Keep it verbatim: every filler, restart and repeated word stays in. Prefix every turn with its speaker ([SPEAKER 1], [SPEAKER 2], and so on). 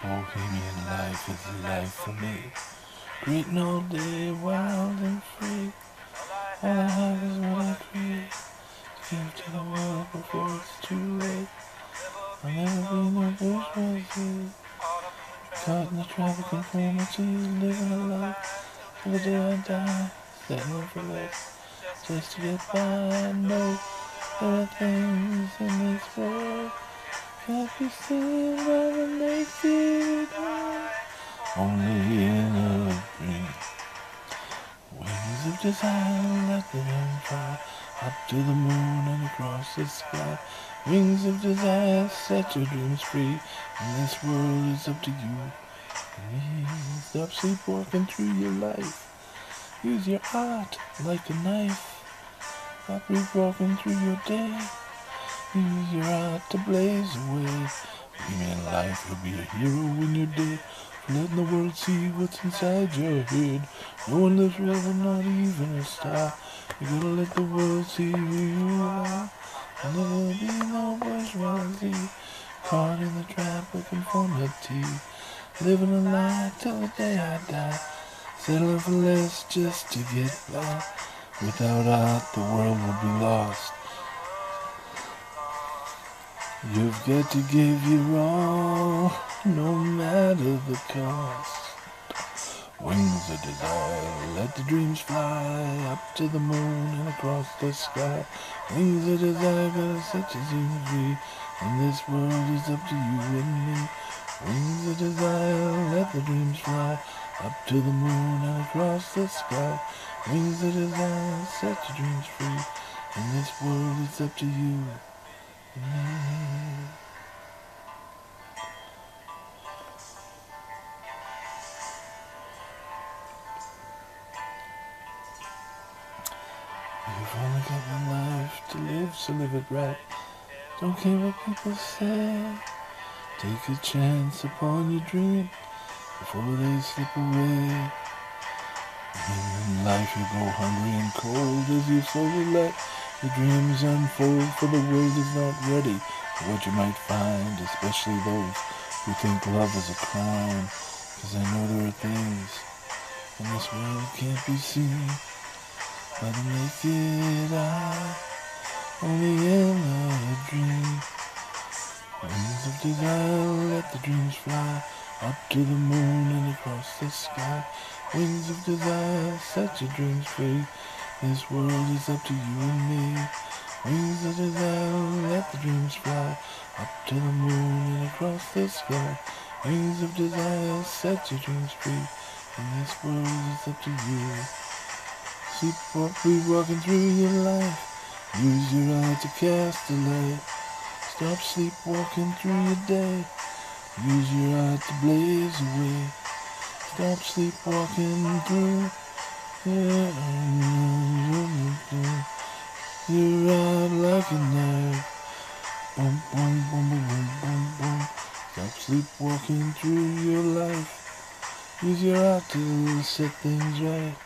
[SPEAKER 1] Bohemian life is the life for me. Greeting all day, wild and free. All I have is what I create. Give to the world before it's too late. I'll never be no bourgeoisie. Caught in the traffic conformity, living a life till the day I die. Settling for less, just to get by. I know there are things in this world can't be seen by the naked eye. Only in a dream. Wings of desire, let them fly up to the moon and across the sky. Wings of desire, set your dreams free, and this world is up to you and me. Stop sleepwalking through your life. Use your art like a knife. Stop sleepwalking through your day. Use your art to blaze away. Dreaming life, you'll be a hero when you're dead. Letting the world see what's inside your head. No one lives forever, not even a star. You gotta let the world see who you are. And there'll be no bourgeoisie caught in the trap of conformity. Living a lie till the day I die. Settling for less just to get by. Without art, the world will be lost. You've got to give your all, no matter the cost. Wings of desire, let the dreams fly up to the moon and across the sky. Wings of desire, gotta set your dreams free, and this world is up to you and me. Wings of desire, let the dreams fly up to the moon and across the sky. Wings of desire, set your dreams free, and this world is up to you and me. You've only got one life to live, so live it right. Don't care what people say. Take a chance upon your dream before they slip away. In life you go hungry and cold as you slowly let your dreams unfold, for the world is not ready for what you might find, especially those who think love is a crime. Cause I know there are things in this world can't be seen by the naked eye, only in a dream. Wings of desire, let the dreams fly up to the moon and across the sky. Wings of desire, set your dreams free. This world is up to you and me. Wings of desire, let the dreams fly up to the moon and across the sky. Wings of desire, set your dreams free. And this world is up to you. Sleepwalk, be walking through your life. Use your eye to cast a light. Stop sleepwalking through your day. Use your eye to blaze away. Stop sleepwalking through your You're out like a knife. Boom, boom, boom, boom, boom, boom, boom. Stop sleepwalking through your life. Use your eye to set things right.